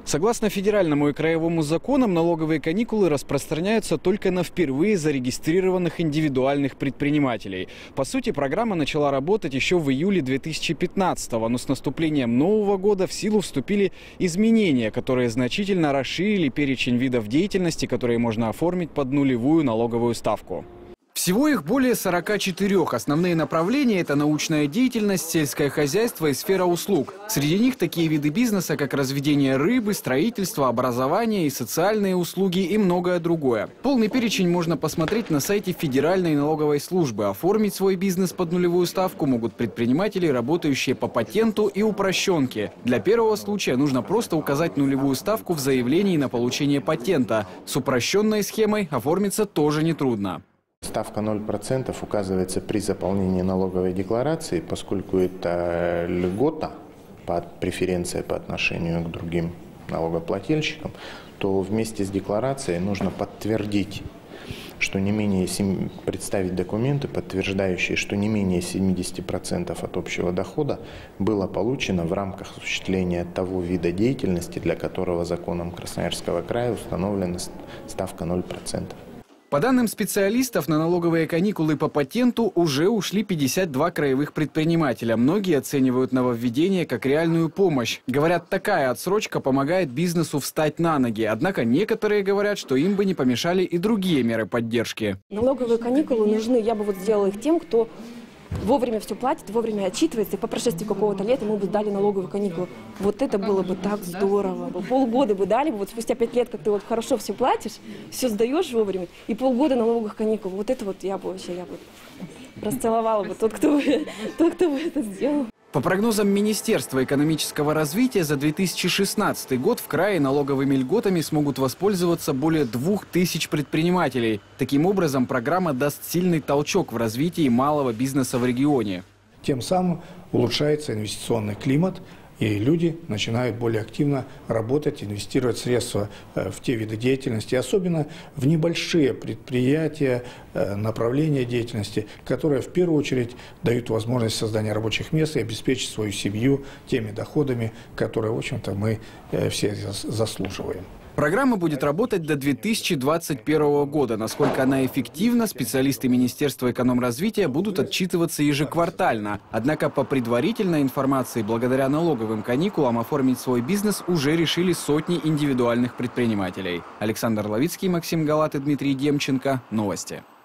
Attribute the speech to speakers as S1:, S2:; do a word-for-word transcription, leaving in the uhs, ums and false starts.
S1: Согласно федеральному и краевому законам, налоговые каникулы распространяются только на впервые зарегистрированных индивидуальных предпринимателей. По сути, программа начала работать еще в июле две тысячи пятнадцатого, но с наступлением Нового года в силу вступили изменения, которые значительно расширили перечень видов деятельности, которые можно оформить под нулевую налоговую ставку. Всего их более сорока четырёх. Основные направления – это научная деятельность, сельское хозяйство и сфера услуг. Среди них такие виды бизнеса, как разведение рыбы, строительство, образование и социальные услуги и многое другое. Полный перечень можно посмотреть на сайте Федеральной налоговой службы. Оформить свой бизнес под нулевую ставку могут предприниматели, работающие по патенту и упрощенке. Для первого случая нужно просто указать нулевую ставку в заявлении на получение патента. С упрощенной схемой оформиться тоже нетрудно.
S2: Ставка ноль процентов указывается при заполнении налоговой декларации, поскольку это льгота, преференция по отношению к другим налогоплательщикам, то вместе с декларацией нужно подтвердить, что не менее представить документы, подтверждающие, что не менее семидесяти процентов от общего дохода было получено в рамках осуществления того вида деятельности, для которого законом Красноярского края установлена ставка ноль процентов.
S1: По данным специалистов, на налоговые каникулы по патенту уже ушли пятьдесят два краевых предпринимателя. Многие оценивают нововведение как реальную помощь. Говорят, такая отсрочка помогает бизнесу встать на ноги. Однако некоторые говорят, что им бы не помешали и другие меры поддержки.
S3: Налоговые каникулы нужны, я бы вот сделала их тем, кто вовремя все платит, вовремя отчитывается, и по прошествии какого-то лета мы бы дали налоговые каникулы. Вот это было бы так здорово. Полгода бы дали, вот спустя пять лет, как ты вот хорошо все платишь, все сдаешь вовремя, и полгода налоговых каникул. Вот это вот я бы вообще, я бы расцеловала бы тот, кто бы, тот, кто бы это сделал.
S1: По прогнозам Министерства экономического развития, за две тысячи шестнадцатый год в крае налоговыми льготами смогут воспользоваться более двух тысяч предпринимателей. Таким образом, программа даст сильный толчок в развитии малого бизнеса в регионе.
S4: Тем самым улучшается инвестиционный климат, и люди начинают более активно работать, инвестировать средства в те виды деятельности, особенно в небольшие предприятия, направления деятельности, которые в первую очередь дают возможность создания рабочих мест и обеспечить свою семью теми доходами, которые, в общем-то, мы все заслуживаем.
S1: Программа будет работать до две тысячи двадцать первого года. Насколько она эффективна, специалисты Министерства экономразвития будут отчитываться ежеквартально. Однако по предварительной информации, благодаря налоговым каникулам оформить свой бизнес уже решили сотни индивидуальных предпринимателей. Александр Ловицкий, Максим Галат и Дмитрий Демченко. Новости.